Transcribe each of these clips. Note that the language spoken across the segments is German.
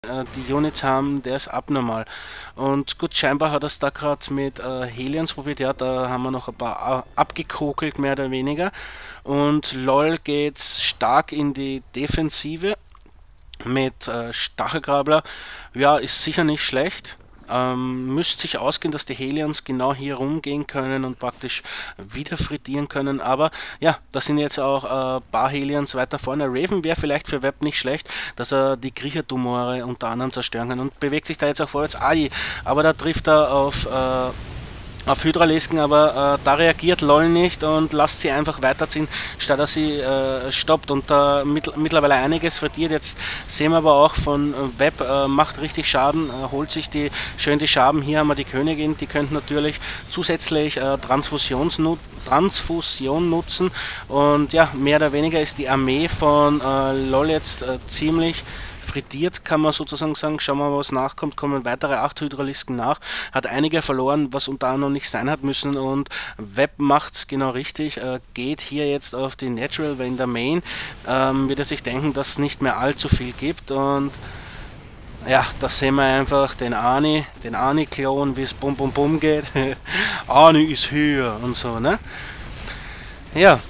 die Units haben, der ist abnormal. Und gut, scheinbar hat er es da gerade mit Helions probiert, ja, da haben wir noch ein paar abgekokelt, mehr oder weniger. Und LOL geht stark in die Defensive mit Stachelgrabler. Ja, ist sicher nicht schlecht. Müsste sich ausgehen, dass die Helions genau hier rumgehen können und praktisch wieder frittieren können. Aber ja, da sind jetzt auch ein paar Helions weiter vorne. Raven wäre vielleicht für Web nicht schlecht, dass er die Kriechertumore unter anderem zerstören kann und bewegt sich da jetzt auch vorwärts. Ai, aber da trifft er auf Hydralisken, aber da reagiert LOL nicht und lasst sie einfach weiterziehen, statt dass sie stoppt und da mittlerweile einiges verliert. Jetzt sehen wir aber auch von Web, macht richtig Schaden, holt sich schön die Schaben. Hier haben wir die Königin, die könnte natürlich zusätzlich Transfusion nutzen und ja, mehr oder weniger ist die Armee von LOL jetzt ziemlich frittiert, kann man sozusagen sagen. Schauen wir mal, was nachkommt. Kommen weitere 8 Hydralisken nach. Hat einige verloren, was unter anderem nicht sein hat müssen. Und Web macht es genau richtig. Geht hier jetzt auf die Natural, weil in der Main wird er sich denken, dass es nicht mehr allzu viel gibt. Und ja, da sehen wir einfach den Ani-Klon, wie es bum bum bum geht. Ani ist hier und so, ne? Ja,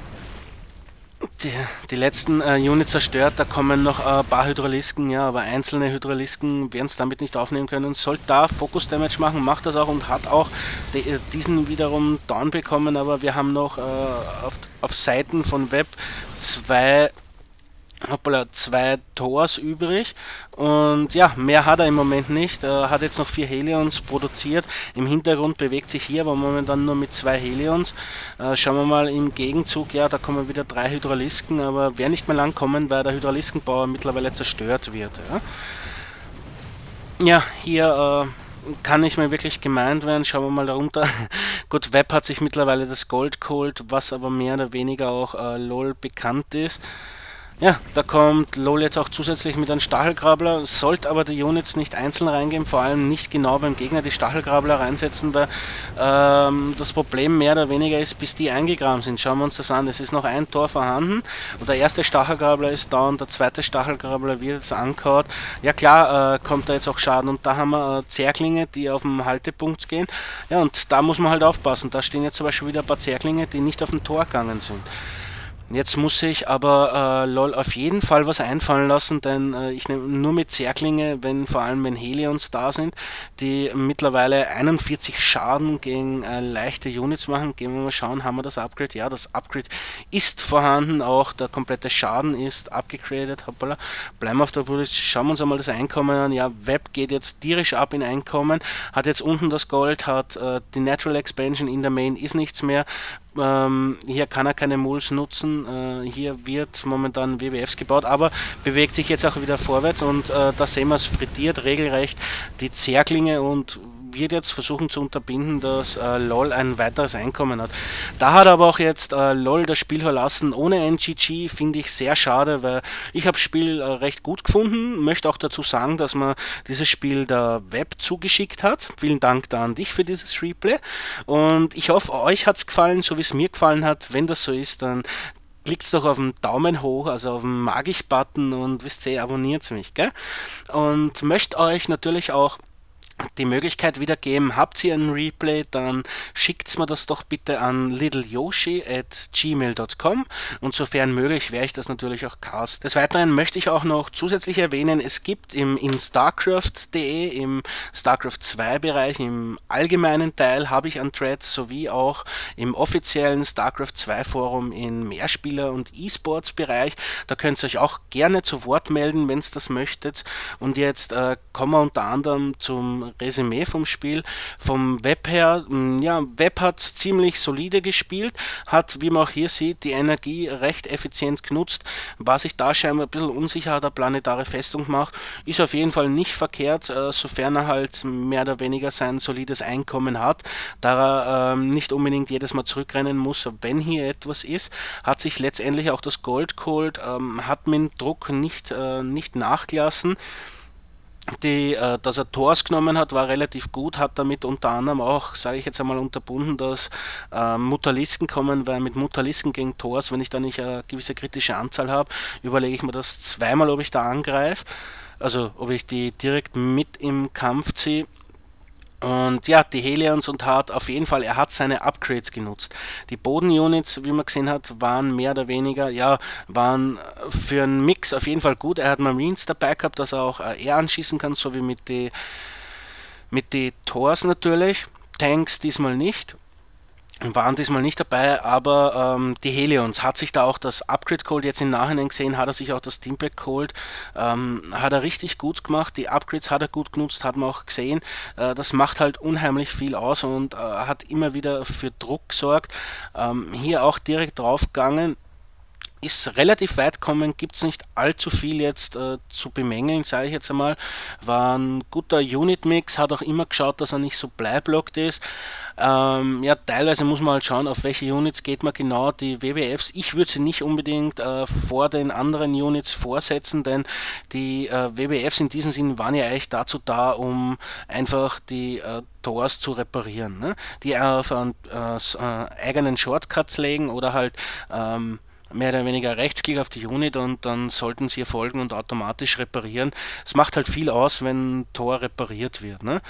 die letzten Units zerstört, da kommen noch ein paar Hydralisken, ja, aber einzelne Hydralisken werden es damit nicht aufnehmen können. Sollte da Focus Damage machen, macht das auch und hat auch diesen wiederum down bekommen, aber wir haben noch auf Seiten von Web zwei Tors übrig und ja, mehr hat er im Moment nicht. Er hat jetzt noch 4 Helions produziert. Im Hintergrund bewegt sich hier aber momentan nur mit 2 Helions. Schauen wir mal im Gegenzug, ja, da kommen wieder 3 Hydralisken, aber werden nicht mehr lang kommen, weil der Hydraliskenbauer mittlerweile zerstört wird. Ja, hier kann nicht mehr wirklich gemeint werden. Schauen wir mal darunter. Gut, Web hat sich mittlerweile das Gold geholt, was aber mehr oder weniger auch LOL bekannt ist. Ja, da kommt LOL jetzt auch zusätzlich mit einem Stachelgrabler, sollte aber die Units nicht einzeln reingehen, vor allem nicht genau beim Gegner die Stachelgrabler reinsetzen, weil das Problem mehr oder weniger ist, bis die eingegraben sind. Schauen wir uns das an, es ist noch ein Tor vorhanden und der erste Stachelgrabler ist da und der zweite Stachelgrabler wird jetzt angehauen. Ja klar, kommt da jetzt auch Schaden und da haben wir Zerglinge, die auf den Haltepunkt gehen. Ja, und da muss man halt aufpassen, da stehen jetzt zum Beispiel wieder ein paar Zerglinge, die nicht auf den Tor gegangen sind. Jetzt muss ich aber LOL auf jeden Fall was einfallen lassen, denn ich nehme nur mit Zerklinge, vor allem wenn Helions da sind, die mittlerweile 41 Schaden gegen leichte Units machen. Gehen wir mal schauen, haben wir das Upgrade? Ja, das Upgrade ist vorhanden, auch der komplette Schaden ist abgegradet. Hoppala. Bleiben wir auf der Brust, schauen wir uns einmal das Einkommen an. Ja, Web geht jetzt tierisch ab in Einkommen, hat jetzt unten das Gold, hat die Natural Expansion in der Main, ist nichts mehr. Hier kann er keine Mulls nutzen, hier wird momentan WWFs gebaut, aber bewegt sich jetzt auch wieder vorwärts und da sehen wir es frittiert regelrecht die Zerklinge und wird jetzt versuchen zu unterbinden, dass LOL ein weiteres Einkommen hat. Da hat aber auch jetzt LOL das Spiel verlassen ohne NGG, finde ich sehr schade, weil ich habe das Spiel recht gut gefunden, möchte auch dazu sagen, dass man dieses Spiel der Web zugeschickt hat. Vielen Dank da an dich für dieses Replay und ich hoffe, euch hat es gefallen, so wie es mir gefallen hat. Wenn das so ist, dann klickt doch auf den Daumen hoch, also auf den Mag-ich-Button und wisst ihr, abonniert mich, gell? Und möchte euch natürlich auch die Möglichkeit wiedergeben, habt ihr ein Replay, dann schickt mir das doch bitte an littleyoshi@gmail.com und sofern möglich werde ich das natürlich auch cast. Des Weiteren möchte ich auch noch zusätzlich erwähnen, es gibt in StarCraft.de, im StarCraft 2 Bereich, im allgemeinen Teil habe ich einen Thread, sowie auch im offiziellen StarCraft 2 Forum im Mehrspieler- und E-Sports Bereich. Da könnt ihr euch auch gerne zu Wort melden, wenn ihr das möchtet. Und jetzt kommen wir unter anderem zum Resümee vom Spiel. Vom Web her, ja, Web hat ziemlich solide gespielt, hat, wie man auch hier sieht, die Energie recht effizient genutzt. War sich da scheinbar ein bisschen unsicher, hat er planetare Festung gemacht. Ist auf jeden Fall nicht verkehrt, sofern er halt mehr oder weniger sein solides Einkommen hat, da er nicht unbedingt jedes Mal zurückrennen muss, wenn hier etwas ist. Hat sich letztendlich auch das Gold geholt, hat mit dem Druck nicht nachgelassen. Dass er Tors genommen hat, war relativ gut, hat damit unter anderem auch, sage ich jetzt einmal, unterbunden, dass Mutalisken kommen, weil mit Mutalisken gegen Tors, wenn ich da nicht eine gewisse kritische Anzahl habe, überlege ich mir das zweimal, ob ich da angreife. also ob ich die direkt mit im Kampf ziehe. Und ja, die Helions und hat auf jeden Fall, er hat seine Upgrades genutzt. Die Bodenunits, wie man gesehen hat, waren mehr oder weniger, ja, waren für einen Mix auf jeden Fall gut. Er hat Marines dabei gehabt, dass er auch er anschießen kann, so wie mit die Thors natürlich. Tanks diesmal nicht. Waren diesmal nicht dabei, aber die Helions hat sich da auch das Upgrade geholt. Jetzt im Nachhinein gesehen hat er sich auch das Steampack geholt. Hat er richtig gut gemacht. Die Upgrades hat er gut genutzt, hat man auch gesehen. Das macht halt unheimlich viel aus und hat immer wieder für Druck gesorgt. Hier auch direkt draufgegangen. Ist relativ weit gekommen, gibt es nicht allzu viel jetzt zu bemängeln, sage ich jetzt einmal. War ein guter Unit-Mix, hat auch immer geschaut, dass er nicht so bleiblockt ist. Ja, teilweise muss man halt schauen, auf welche Units geht man genau. Die WWFs, ich würde sie nicht unbedingt vor den anderen Units vorsetzen, denn die WWFs in diesem Sinn waren ja eigentlich dazu da, um einfach die Tors zu reparieren. Ne? Die auf einen eigenen Shortcuts legen oder halt mehr oder weniger Rechtsklick auf die Unit und dann sollten sie folgen und automatisch reparieren. Es macht halt viel aus, wenn ein Tor repariert wird. Ne?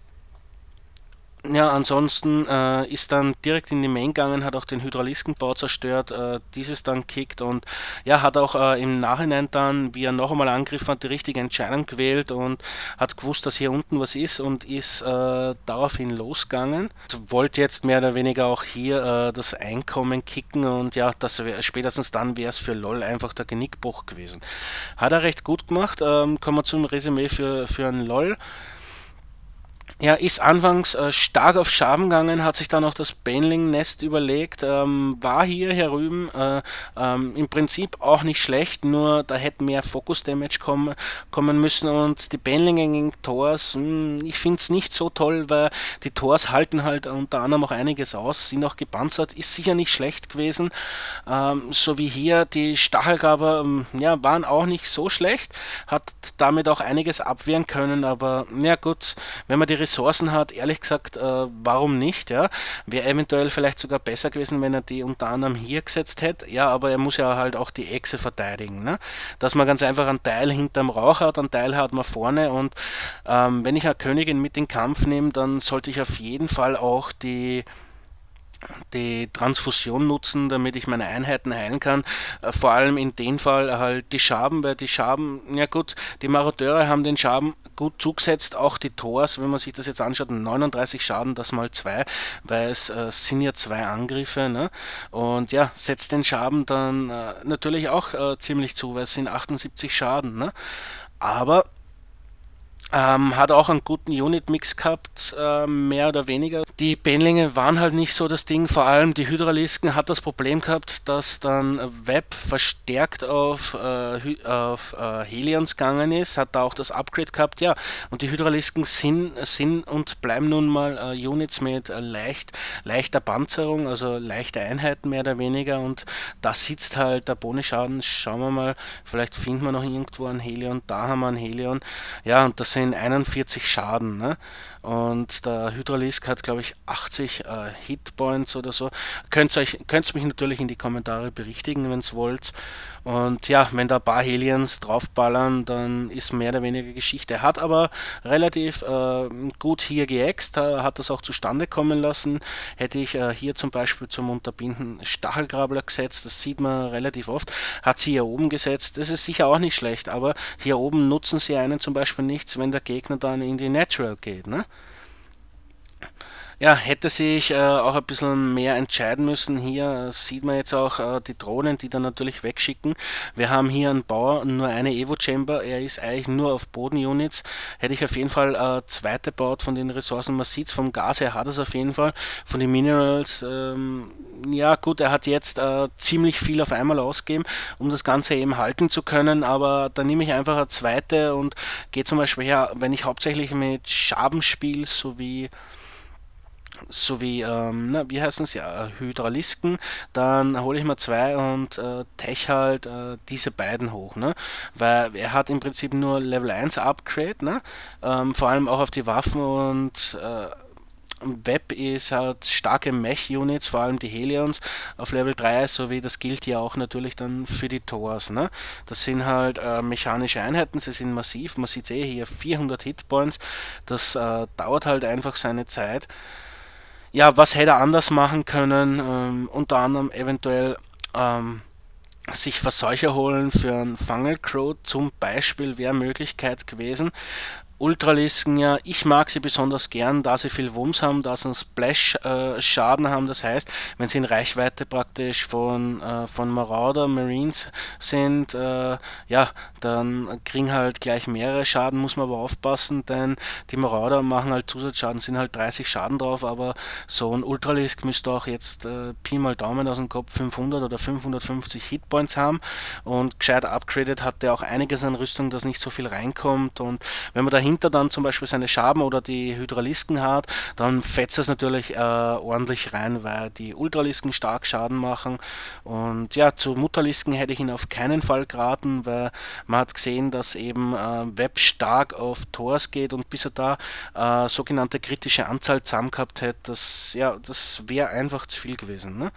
Ja, ansonsten ist dann direkt in die Main gegangen, hat auch den Hydraliskenbau zerstört, dieses dann kickt und ja, hat auch im Nachhinein dann, wie er noch einmal angegriffen hat, die richtige Entscheidung gewählt und hat gewusst, dass hier unten was ist und ist daraufhin losgegangen. Wollte jetzt mehr oder weniger auch hier das Einkommen kicken und ja, spätestens dann wäre es für LOL einfach der Genickbruch gewesen. Hat er recht gut gemacht, kommen wir zum Resümee für ein LOL. Er ist anfangs stark auf Schaben gegangen, hat sich dann auch das Baneling-Nest überlegt, war hier herüben im Prinzip auch nicht schlecht, nur da hätte mehr Focus-Damage kommen müssen und die Banelinge gegen Thors, ich finde es nicht so toll, weil die Thors halten halt unter anderem auch einiges aus, sind auch gepanzert, ist sicher nicht schlecht gewesen, so wie hier die Stachelgraber, ja, waren auch nicht so schlecht, hat damit auch einiges abwehren können, aber ja gut, wenn man die Ressourcen hat, ehrlich gesagt, warum nicht, ja? Wäre eventuell vielleicht sogar besser gewesen, wenn er die unter anderem hier gesetzt hätte, ja, aber er muss ja halt auch die Echse verteidigen, ne? Dass man ganz einfach einen Teil hinterm Rauch hat, einen Teil hat man vorne und wenn ich eine Königin mit in den Kampf nehme, dann sollte ich auf jeden Fall auch die Transfusion nutzen, damit ich meine Einheiten heilen kann. Vor allem in dem Fall halt die Schaben, weil die Schaben, ja gut, die Marodeure haben den Schaben gut zugesetzt, auch die Thors, wenn man sich das jetzt anschaut, 39 Schaden, das mal 2, weil es sind ja 2 Angriffe, ne? Und ja, setzt den Schaben dann natürlich auch ziemlich zu, weil es sind 78 Schaden, ne? Aber hat auch einen guten Unit-Mix gehabt, mehr oder weniger. Die Benlinge waren halt nicht so das Ding, vor allem die Hydralisken hat das Problem gehabt, dass dann Web verstärkt auf Helions gegangen ist, hat da auch das Upgrade gehabt, ja, und die Hydralisken sind und bleiben nun mal Units mit leichter Panzerung, also leichte Einheiten mehr oder weniger und da sitzt halt der Bonusschaden, schauen wir mal, vielleicht finden wir noch irgendwo einen Helion, da haben wir einen Helion, ja, und das sind 41 Schaden, ne? Und der Hydralisk hat, glaube ich, 80 Hitpoints oder so. Könnt mich natürlich in die Kommentare berichtigen, wenn ihr wollt. Und ja, wenn da ein paar Helions draufballern, dann ist mehr oder weniger Geschichte. Er hat aber relativ gut hier geäxt, hat das auch zustande kommen lassen. Hätte ich hier zum Beispiel zum Unterbinden Stachelgrabler gesetzt, das sieht man relativ oft, hat sie hier oben gesetzt, das ist sicher auch nicht schlecht, aber hier oben nutzen sie einen zum Beispiel nichts, wenn der Gegner dann in die Natural geht, ne? Ja, hätte sich auch ein bisschen mehr entscheiden müssen. Hier sieht man jetzt auch die Drohnen, die dann natürlich wegschicken. Wir haben hier einen Bauer, nur eine Evo-Chamber. Er ist eigentlich nur auf Bodenunits. Hätte ich auf jeden Fall zweite baut von den Ressourcen. Man sieht es vom Gas, er hat es auf jeden Fall. Von den Minerals, ja gut, er hat jetzt ziemlich viel auf einmal ausgegeben, um das Ganze eben halten zu können. Aber da nehme ich einfach eine zweite und gehe zum Beispiel her, wenn ich hauptsächlich mit Schaben spiele, sowie, na, wie heißen es ja, Hydralisken, dann hole ich mal zwei und tech halt diese beiden hoch, ne? Weil er hat im Prinzip nur Level 1 Upgrade, ne? Vor allem auch auf die Waffen und Web ist halt starke Mech-Units, vor allem die Helions auf Level 3, sowie das gilt ja auch natürlich dann für die Thors. Ne? Das sind halt mechanische Einheiten, sie sind massiv, man sieht hier 400 Hitpoints, das dauert halt einfach seine Zeit. Ja, was hätte er anders machen können? Unter anderem eventuell sich Verseucher holen für einen Funnel Crow zum Beispiel wäre Möglichkeit gewesen. Ultralisken, ja, ich mag sie besonders gern, da sie viel Wumms haben, da sie einen Splash-Schaden haben. Das heißt, wenn sie in Reichweite praktisch von Marauder Marines sind, ja, dann kriegen halt gleich mehrere Schaden, muss man aber aufpassen, denn die Marauder machen halt Zusatzschaden, sind halt 30 Schaden drauf, aber so ein Ultralisk müsste auch jetzt Pi mal Daumen aus dem Kopf 500 oder 550 Hitpoints haben und gescheit upgraded hat der auch einiges an Rüstung, dass nicht so viel reinkommt, und wenn man dahinter dann zum Beispiel seine Schaben oder die Hydralisken hat, dann fetzt es natürlich ordentlich rein, weil die Ultralisken stark Schaden machen. Und ja, zu Mutterlisken hätte ich ihn auf keinen Fall geraten, weil man hat gesehen, dass eben Web stark auf Thors geht, und bis er da sogenannte kritische Anzahl zusammen gehabt hätte, ja, das wäre einfach zu viel gewesen. Ne?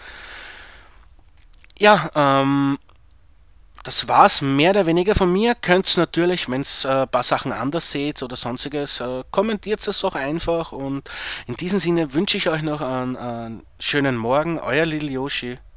Ja, das war's mehr oder weniger von mir. Könnt natürlich, wenn es ein paar Sachen anders seht oder sonstiges, kommentiert es doch einfach. Und in diesem Sinne wünsche ich euch noch einen schönen Morgen. Euer Little Yoshi.